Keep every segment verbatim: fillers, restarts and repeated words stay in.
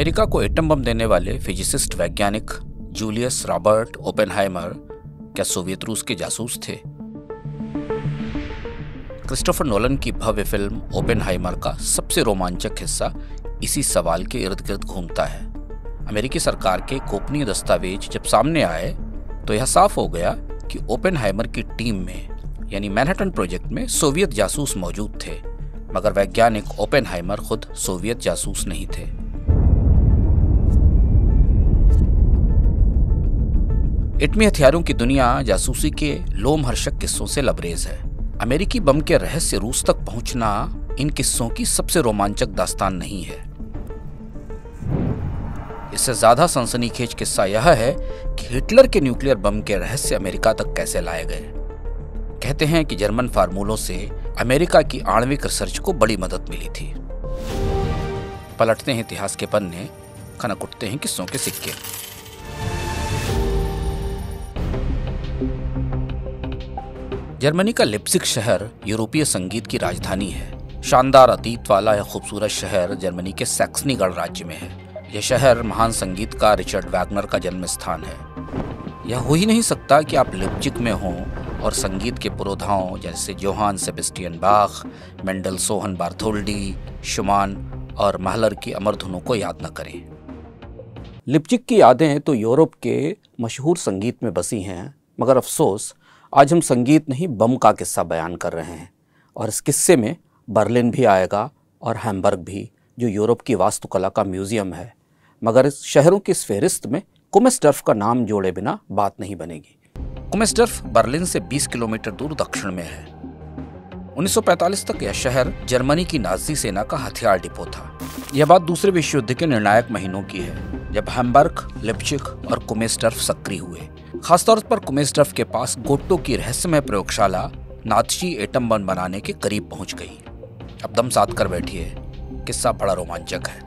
America को atom bomb देने वाले फिजिसिस्ट वैज्ञानिक जूलियस रॉबर्ट ओपेनहाइमर क्या सोवियत रूस के जासूस थे? क्रिस्टोफर नोलन की भव्य फिल्म ओपेनहाइमर का सबसे रोमांचक हिस्सा इसी सवाल के इर्द गिर्द घूमता है। अमेरिकी सरकार के गोपनीय दस्तावेज जब सामने आए तो यह साफ हो गया कि ओपेनहाइमर की टीम में यानी मैनहट्टन प्रोजेक्ट में सोवियत जासूस मौजूद थे, मगर वैज्ञानिक ओपेनहाइमर खुद सोवियत जासूस नहीं थे। एटमी हथियारों की दुनिया जासूसी के लोमहर्षक किस्सों से लबरेज है। अमेरिकी बम के रहस्य रूस तक पहुंचना इन किस्सों की सबसे रोमांचक दास्तान नहीं है। इससे ज्यादा सनसनीखेज किस्सा यह है कि हिटलर के न्यूक्लियर बम के रहस्य अमेरिका तक कैसे लाए गए। कहते हैं कि जर्मन फार्मूलों से अमेरिका की आणविक रिसर्च को बड़ी मदद मिली थी। पलटते हैं इतिहास के पन्ने, खनक उठते हैं किस्सों के सिक्के। जर्मनी का लिप्जिग शहर यूरोपीय संगीत की राजधानी है। शानदार अतीत वाला यह खूबसूरत शहर जर्मनी के सैक्सनी गणराज्य में है। यह शहर महान संगीतकार रिचर्ड वैगनर का जन्म स्थान है। यह हो ही नहीं सकता कि आप लिप्जिग में हों और संगीत के पुरोधाओं जैसे जोहान सेबेस्टियन बाख, मेंडेलसोहन बार्थोल्डी, शुमान और महलर की अमर धुनों को याद न करें। लिप्जिग की यादें तो यूरोप के मशहूर संगीत में बसी हैं, मगर अफसोस आज हम संगीत नहीं बम का किस्सा बयान कर रहे हैं। और इस किस्से में बर्लिन भी आएगा और हैम्बर्ग भी, जो यूरोप की वास्तुकला का म्यूजियम है। मगर इस शहरों की इस फेहरिस्त में कुमेसडर्फ का नाम जोड़े बिना बात नहीं बनेगी। कुमेसडर्फ बर्लिन से बीस किलोमीटर दूर दक्षिण में है। उन्नीस सौ पैंतालीस तक यह शहर जर्मनी की नाजी सेना का हथियार डिपो था। यह बात दूसरे विश्व युद्ध के निर्णायक महीनों की है, जब हैम्बर्ग, लिप्जिग और कुमेसडर्फ सक्रिय हुए। खासतौर पर कुमेसडर्फ के पास गोट्टो की रहस्यमय प्रयोगशाला नात्सी एटम बम बनाने के करीब पहुंच गई। अब दम साध कर बैठिए, किस्सा बड़ा रोमांचक है।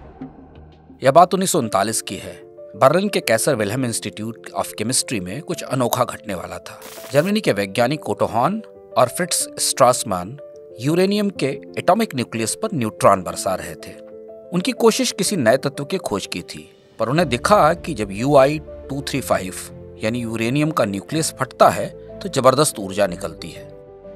यह बात उन्नीस सौ उनतालीस की है। बर्लिन के Kaiser Wilhelm Institute of Chemistry में कुछ अनोखा घटने वाला था। जर्मनी के वैज्ञानिक ओटो हॉर्न और फ्रिट्ज स्ट्रासमान यूरेनियम के एटॉमिक न्यूक्लियस पर न्यूट्रॉन बरसा रहे थे। उनकी कोशिश किसी नए तत्व की खोज की थी, पर उन्हें दिखा कि जब U I two three five यानी यूरेनियम का न्यूक्लियस फटता है तो जबरदस्त ऊर्जा निकलती है।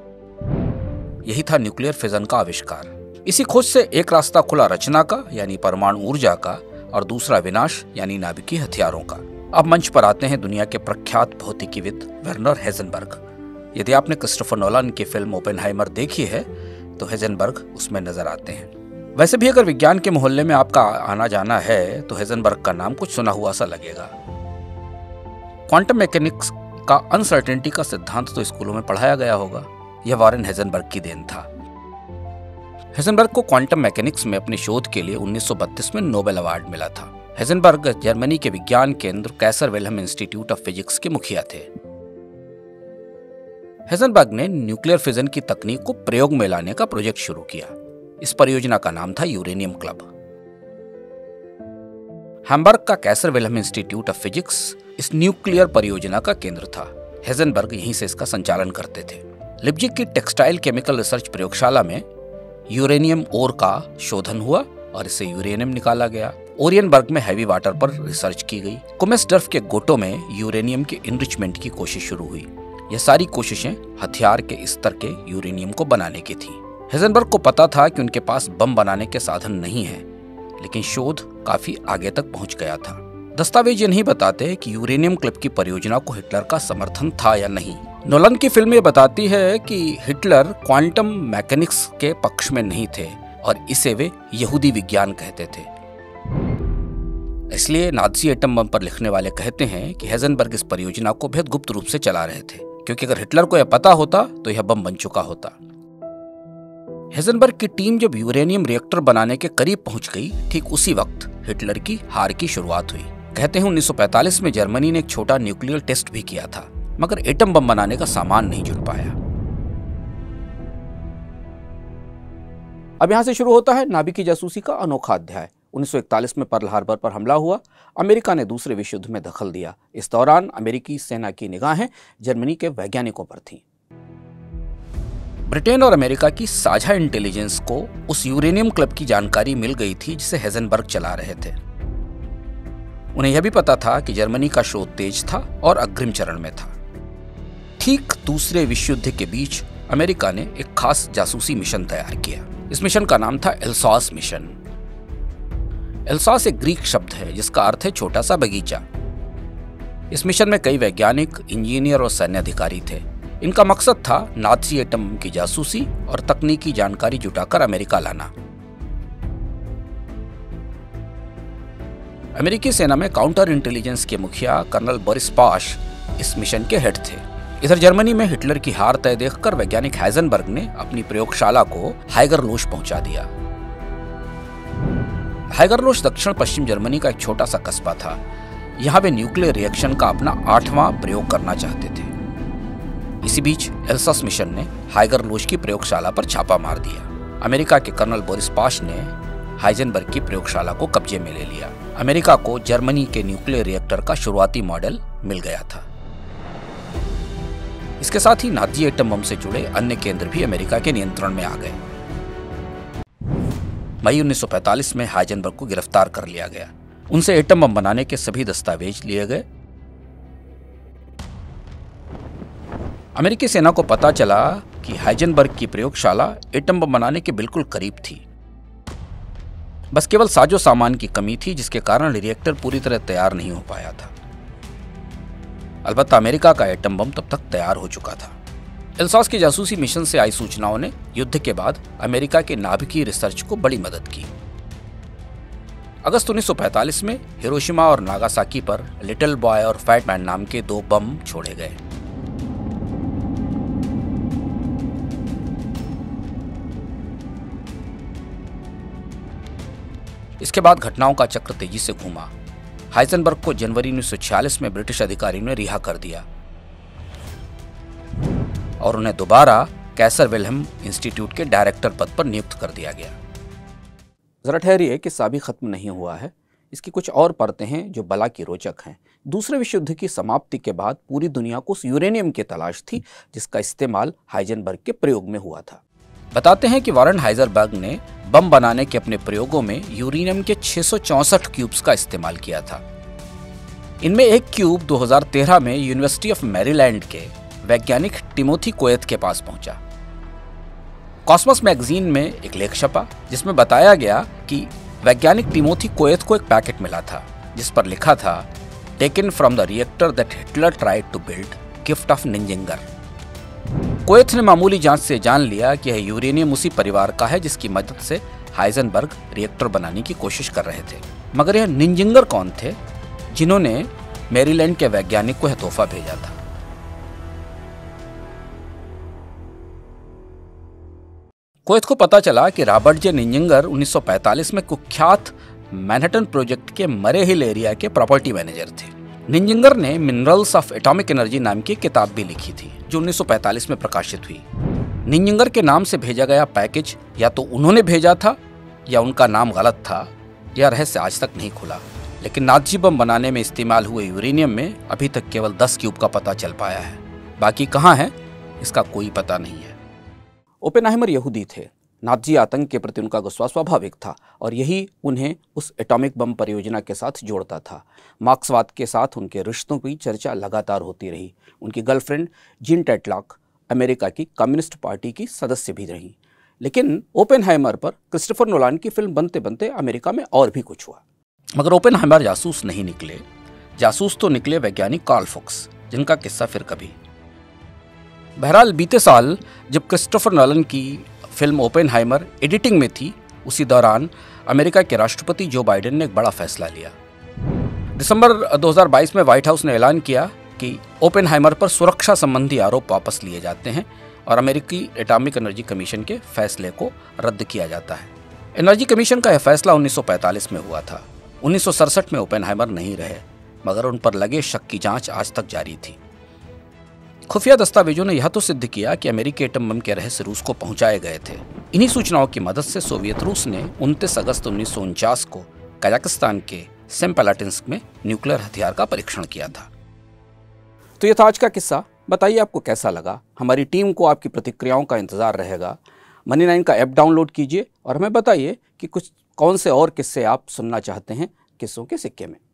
यही था न्यूक्लियर फिजन का आविष्कार। इसी खोज से एक रास्ता खुला रचना का यानी परमाणु ऊर्जा का, और दूसरा विनाश यानी नाभिकीय हथियारों का। अब मंच पर आते हैं दुनिया के प्रख्यात भौतिकीविद वर्नर हेज़नबर्ग। यदि आपने क्रिस्टोफर नोलन की फिल्म ओपेनहाइमर देखी है तो हेज़नबर्ग उसमें नजर आते हैं। वैसे भी अगर विज्ञान के मोहल्ले में आपका आना जाना है तो हेज़नबर्ग का नाम कुछ सुना हुआ सा लगेगा। क्वांटम मैकेनिक्स का अनसर्टेनिटी का सिद्धांत तो स्कूलों में पढ़ाया गया होगा। यह वॉरेन हेज़नबर्ग की देन था। हेज़नबर्ग को क्वांटम मैकेनिक्स में अपने शोध के लिए उन्नीस सौ बत्तीस में नोबेल अवार्ड मिला था। हेज़नबर्ग जर्मनी के विज्ञान केंद्र Kaiser Wilhelm Institute of Physics के मुखिया थे। हेज़नबर्ग ने न्यूक्लियर फिजन की तकनीक को प्रयोग में लाने का प्रोजेक्ट शुरू किया। इस परियोजना का नाम था यूरेनियम क्लब। हैम्बर्ग का Kaiser Wilhelm Institute of Physics इस न्यूक्लियर परियोजना का केंद्र था। हेज़नबर्ग यहीं से इसका संचालन करते थे। लिप्जिग की टेक्सटाइल केमिकल रिसर्च प्रयोगशाला में यूरेनियम ओर का शोधन हुआ और इससे यूरेनियम निकाला गया। ओरियनबर्ग में हैवी वाटर पर रिसर्च की गई। कुमेसडर्फ के गोटो में यूरेनियम के इनरिचमेंट की कोशिश शुरू हुई। यह सारी कोशिशें हथियार के स्तर के यूरेनियम को बनाने की थी। हेज़नबर्ग को पता था कि उनके पास बम बनाने के साधन नहीं है, लेकिन शोध काफी आगे तक पहुंच गया था। दस्तावेज ये नहीं बताते कि यूरेनियम क्लब की परियोजना को हिटलर का समर्थन था या नहीं। नोलन की फिल्म ये बताती है कि हिटलर क्वांटम मैकेनिक्स के पक्ष में नहीं थे और इसे वे यहूदी विज्ञान कहते थे। इसलिए नाज़ी एटम बम पर लिखने वाले कहते हैं कि हेज़नबर्ग इस परियोजना को बेहद गुप्त रूप से चला रहे थे, क्योंकि अगर हिटलर को यह पता होता तो यह बम बन चुका होता। हेज़नबर्ग की टीम जब यूरेनियम रिएक्टर बनाने के करीब पहुंच गई, ठीक उसी वक्त हिटलर की हार की शुरुआत हुई। कहते हैं उन्नीस सौ पैंतालीस में जर्मनी ने एक छोटा न्यूक्लियर टेस्ट भी किया था, मगर एटम बम बनाने का सामान नहीं जुट पाया। अब यहां से शुरू होता है नाभिकीय जासूसी का अनोखा अध्याय। उन्नीस सौ इकतालीस में पर्ल हार्बर पर हमला हुआ। अमेरिका ने दूसरे विश्व युद्ध में दखल दिया। इस दौरान अमेरिकी सेना की निगाहें जर्मनी के वैज्ञानिकों पर थीं। ब्रिटेन और अमेरिका की साझा इंटेलिजेंस को उस यूरेनियम क्लब की जानकारी मिल गई थी जिसे हेजनबर्ग चला रहे थे। उन्हें यह भी पता था कि जर्मनी का शोध तेज था और अग्रिम चरण में था। ठीक दूसरे विश्व युद्ध के बीच अमेरिका ने एक खास जासूसी मिशन तैयार किया। इस मिशन का नाम था एल्सास मिशन। एल्सास एक ग्रीक शब्द है जिसका अर्थ है छोटा सा बगीचा। इस मिशन में कई वैज्ञानिक, इंजीनियर और सैन्य अधिकारी थे। इनका मकसद था नाज़ी एटम बम की जासूसी और तकनीकी जानकारी जुटाकर अमेरिका लाना। अमेरिकी सेना में काउंटर इंटेलिजेंस के मुखिया कर्नल बोरिस पाश इस मिशन के हेड थे। इधर जर्मनी में हिटलर की हार तय देखकर वैज्ञानिक हाइजेनबर्ग ने अपनी प्रयोगशाला को हाइगरलोश पहुंचा दिया। हाइगरलोश दक्षिण पश्चिम जर्मनी का एक छोटा सा कस्बा था। यहां वे न्यूक्लियर रिएक्शन का अपना आठवां प्रयोग करना चाहते थे। इसी बीच एल्सास मिशन ने हाइगरलोश की प्रयोगशाला पर छापा मार दिया। अमेरिका के कर्नल बोरिस पाश ने हाइजेनबर्ग की प्रयोगशाला को कब्जे में ले लिया। अमेरिका को जर्मनी के न्यूक्लियर रिएक्टर का शुरुआती मॉडल मिल गया था। इसके साथ ही नाज़ी एटम बम से जुड़े अन्य केंद्र भी अमेरिका के नियंत्रण में आ गए। मई उन्नीस सौ पैंतालीस में हाइजेनबर्ग को गिरफ्तार कर लिया गया। उनसे एटम बम बनाने के सभी दस्तावेज लिए गए। अमेरिकी सेना को पता चला कि हाइजेनबर्ग की प्रयोगशाला एटम बम बनाने के बिल्कुल करीब थी। बस केवल साजो सामान की कमी थी, जिसके कारण रिएक्टर पूरी तरह तैयार नहीं हो पाया था। अलबत्ता अमेरिका का एटम बम तब तक तैयार हो चुका था। एल्सास की जासूसी मिशन से आई सूचनाओं ने युद्ध के बाद अमेरिका के नाभिकीय रिसर्च को बड़ी मदद की। अगस्त उन्नीस सौ पैंतालीस में हिरोशिमा और नागासाकी पर लिटिल बॉय और फैट मैन नाम के दो बम छोड़े गए। इसके बाद घटनाओं का चक्र तेजी से घूमा। हाइजेनबर्ग को जनवरी उन्नीस सौ छियालीस में ब्रिटिश अधिकारियों ने रिहा कर दिया और उन्हें दोबारा कैसर विल्हेम इंस्टीट्यूट के डायरेक्टर पद पर नियुक्त कर दिया गया। जरा ठहरिए, किस्सा भी खत्म नहीं हुआ है। इसकी कुछ और परतें हैं जो बला की रोचक हैं। दूसरे विश्व युद्ध की समाप्ति के बाद पूरी दुनिया को उस यूरेनियम की तलाश थी जिसका इस्तेमाल हाइजेनबर्ग के प्रयोग में हुआ था। बताते हैं कि वारन हाइजेनबर्ग ने बम बनाने के अपने प्रयोगों में यूरेनियम के छह सौ चौंसठ क्यूब्स का इस्तेमाल किया था। इनमें एक क्यूब दो हज़ार तेरह में यूनिवर्सिटी ऑफ मैरीलैंड के वैज्ञानिक टिमोथी कोएत के पास पहुंचा। कॉस्मोस मैगजीन में एक लेख छपा जिसमें बताया गया कि वैज्ञानिक टिमोथी कोएत को एक पैकेट मिला था जिस पर लिखा था, taken from the reactor that Hitler tried to build, gift of Nininger. कोएत ने मामूली जांच से जान लिया कि यह यूरेनियम उसी परिवार का है जिसकी मदद से हाइजेनबर्ग रिएक्टर बनाने की कोशिश कर रहे थे। मगर यह निंजिंगर कौन थे जिन्होंने मैरीलैंड के वैज्ञानिक को यह तोहफा भेजा था? कोएत को पता चला कि रॉबर्ट जे निंजिंगर उन्नीस सौ पैंतालीस में कुख्यात मैनहट्टन प्रोजेक्ट के मरे हिल एरिया के प्रॉपर्टी मैनेजर थे। निंजिंगर ने मिनरल्स ऑफ एटॉमिक एनर्जी नाम की किताब भी लिखी थी जो उन्नीस सौ पैंतालीस में प्रकाशित हुई। निंजिंगर के नाम से भेजा गया पैकेज या तो उन्होंने भेजा था या उनका नाम गलत था। यह रहस्य आज तक नहीं खुला, लेकिन नाज़ी बम बनाने में इस्तेमाल हुए यूरेनियम में अभी तक केवल दस क्यूब का पता चल पाया है। बाकी कहाँ है इसका कोई पता नहीं है। ओपेनहाइमर यहूदी थे। नाज़ी आतंक के प्रति उनका गुस्सा स्वाभाविक था और यही उन्हें उस एटॉमिक बम परियोजना के साथ जोड़ता था। मार्क्सवाद के साथ उनके रिश्तों की चर्चा लगातार होती रही। उनकी गर्लफ्रेंड जीन टेटलॉक अमेरिका की कम्युनिस्ट पार्टी की सदस्य भी रही। लेकिन ओपेनहाइमर पर क्रिस्टोफर नोलान की फिल्म बनते बनते अमेरिका में और भी कुछ हुआ। मगर ओपेनहाइमर जासूस नहीं निकले। जासूस तो निकले वैज्ञानिक कार्ल फुक्स, जिनका किस्सा फिर कभी। बहरहाल बीते साल जब क्रिस्टोफर नोलन की फिल्म ओपेनहाइमर एडिटिंग में थी, उसी दौरान अमेरिका के राष्ट्रपति जो बाइडेन ने एक बड़ा फैसला लिया। दिसंबर दो हज़ार बाईस में व्हाइट हाउस ने ऐलान किया कि ओपेनहाइमर पर सुरक्षा संबंधी आरोप वापस लिए जाते हैं और अमेरिकी एटॉमिक एनर्जी कमीशन के फैसले को रद्द किया जाता है। एनर्जी कमीशन का यह फैसला उन्नीस सौ पैंतालीस में हुआ था। उन्नीस सौ सड़सठ में ओपेनहाइमर नहीं रहे, मगर उन पर लगे शक की जांच आज तक जारी थी। खुफिया दस्तावेजों ने यह तो सिद्ध किया कि अमेरिकी एटम बम के रहस्य रूस को पहुंचाए गए थे। इन्हीं सूचनाओं की मदद से सोवियत रूस ने उनतीस अगस्त उन्नीस सौ उनचास को कजाकिस्तान के सेम्पेलाटिन्स्क में न्यूक्लियर हथियार का परीक्षण किया था। तो यह था आज का किस्सा। बताइए आपको कैसा लगा। हमारी टीम को आपकी प्रतिक्रियाओं का इंतज़ार रहेगा। मनी नाइन का ऐप डाउनलोड कीजिए और हमें बताइए कि कुछ कौन से और किस्से आप सुनना चाहते हैं किस्सों के सिक्के में।